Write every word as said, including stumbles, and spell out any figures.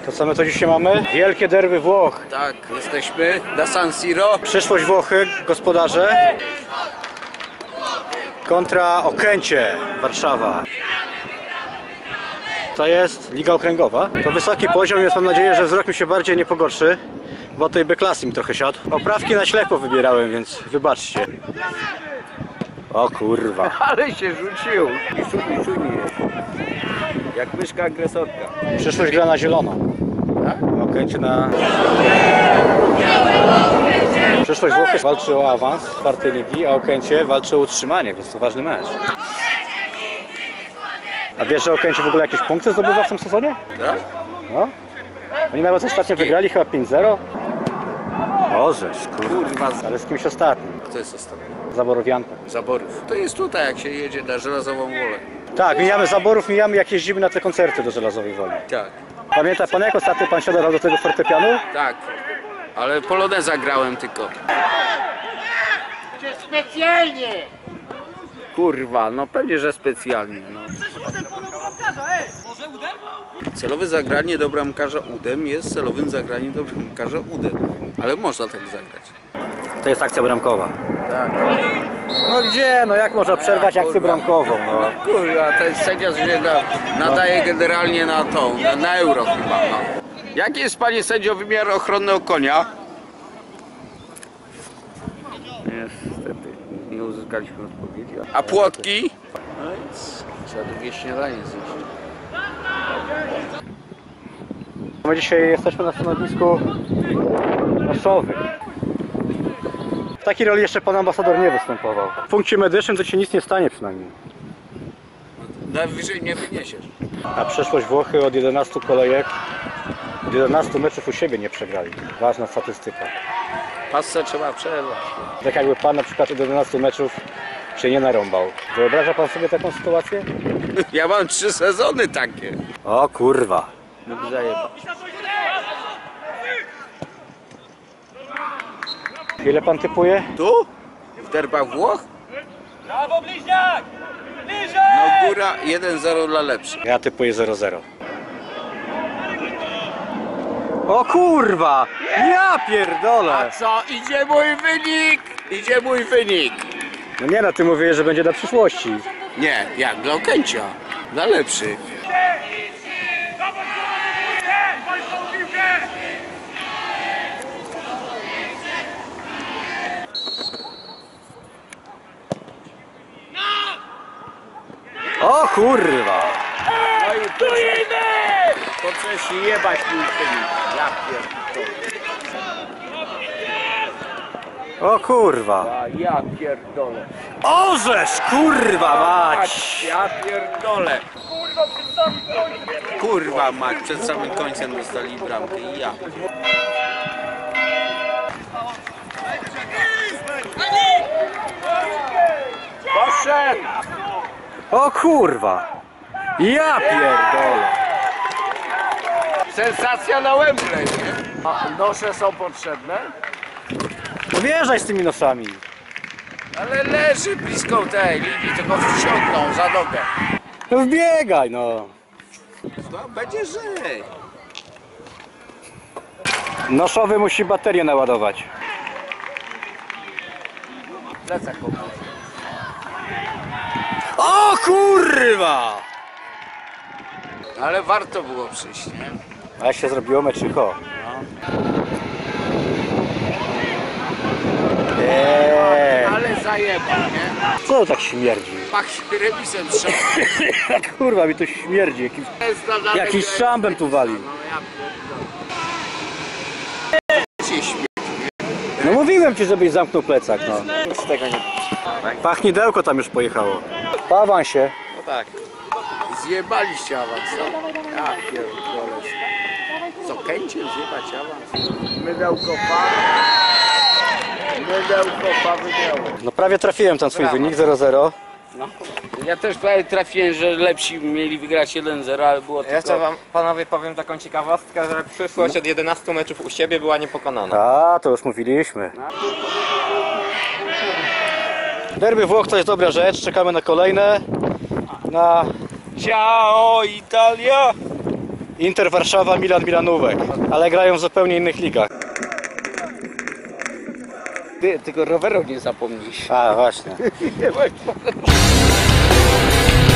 To co my to dzisiaj mamy? Wielkie derby Włoch. Tak, jesteśmy na San Siro. Przyszłość Włochy, gospodarze. Kontra Okęcie, Warszawa. To jest Liga Okręgowa. To wysoki poziom, więc mam nadzieję, że wzrok mi się bardziej nie pogorszy, bo tej B-klasy mi trochę siadł. Oprawki na ślepo wybierałem, więc wybaczcie. O kurwa. Ale się rzucił. I suni, suni jest. Jak myszka agresorka. Przyszłość gra na zielono. Tak? Okęcie na... Przyszłość Włochy walczy o awans z czwartej ligi, a Okęcie walczy o utrzymanie, więc to ważny mecz. A wiesz, że Okęcie w ogóle jakieś punkty zdobywa w tym sezonie? Tak? No. Oni nawet ostatnio wygrali chyba pięć zero. Boże, Kurwa. ale z kimś ostatnim. Kto jest ostatni? Zaborowianką. Zaborów. To jest tutaj, jak się jedzie na Żelazową Wolę. Tak, mijamy Zaborów, mijamy jak jeździmy na te koncerty do Żelazowej Woli. Tak. Pamięta pan, jak ostatnio pan siadał do tego fortepianu? Tak. Ale poloneza grałem tylko. Specjalnie! Kurwa, no pewnie, że specjalnie. No. Celowe zagranie do bramkarza udem jest celowym zagraniem do bramkarza udem. Ale można tak zagrać. To jest akcja bramkowa. Tak. No gdzie? No jak można przerwać akcję Kurwa. bramkową? No. No kurwa, ten sędzia się na, nadaje generalnie na tą, na, na euro chyba. No. Jaki jest, panie sędzio, wymiar ochronnego konia? Niestety, nie uzyskaliśmy odpowiedzi. A płotki? No nic, trzeba drugie śniadanie zjeść. My dzisiaj jesteśmy na stanowisku Warszawy. W takiej roli jeszcze pan ambasador nie występował. W punkcie medycznym to ci nic nie stanie przynajmniej. Najwyżej nie wyniesiesz. A przeszłość Włochy od jedenastu kolejek, od jedenastu meczów u siebie nie przegrali. Ważna statystyka. Pasce trzeba przerwać. Tak jakby pan na przykład od jedenastu meczów się nie narąbał. Wyobraża pan sobie taką sytuację? Ja mam trzy sezony takie. O kurwa. Mógł zajebać. Ile pan typuje? Tu? W derbach Włoch? Brawo, bliźniak! Bliżej! No góra jeden zero dla lepszych. Ja typuję zero zero. O kurwa! Ja pierdolę! A co? Idzie mój wynik! Idzie mój wynik! No nie no, ty mówiłeś, że będzie dla przyszłości. Nie, jak dla Okęcia. Dla lepszych. O kurwa! No i to to trzeba się jebać mój wynik. Ja pierdolę. O kurwa! A ja pierdolę. Orzesz kurwa mać! Ja pierdolę. Kurwa mać, przed samym końcem dostali bramkę i ja. Poszedł! O kurwa! Ja pierdolę! Sensacja na Wembley, nie? A nosze są potrzebne? No wjeżdżaj z tymi nosami! Ale leży blisko tej linii, tylko wciągną za nogę. No wbiegaj no! No, będzie żyj. Noszowy musi baterię naładować. Plecak poproszę. O kurwa! Ale warto było przyjść, nie? A jak się zrobiło meczycho? Eee, Ale zajebał, nie? co tak śmierdzi? Pach remisem trzeba. Kurwa mi to śmierdzi, jakim, jakiś szambem tu wali. No ja pierdolę. Się śmie... No mówiłem ci, żebyś zamknął plecak, no. Z tego nie... Pachnidełko tam już pojechało. Po awansie. No tak. Zjebaliście awans, co? Ja pierdolę. Z Okęciem zjebać awans. Mydełko pa. Mydełko pa wygrało. No prawie trafiłem tam swój wynik zero zero. No. Ja też prawie trafiłem, że lepsi mieli wygrać jeden zero, ale było tylko... Jeszcze wam, panowie, powiem taką ciekawostkę, że przyszłość od jedenastu meczów u siebie była niepokonana. A, to już mówiliśmy. Derby Włoch to jest dobra rzecz, czekamy na kolejne. Na... Ciao Italia! Inter Warszawa, Milan Milanówek. Ale grają w zupełnie innych ligach. Ty, tylko rowerów nie zapomnisz. A, właśnie. Nie,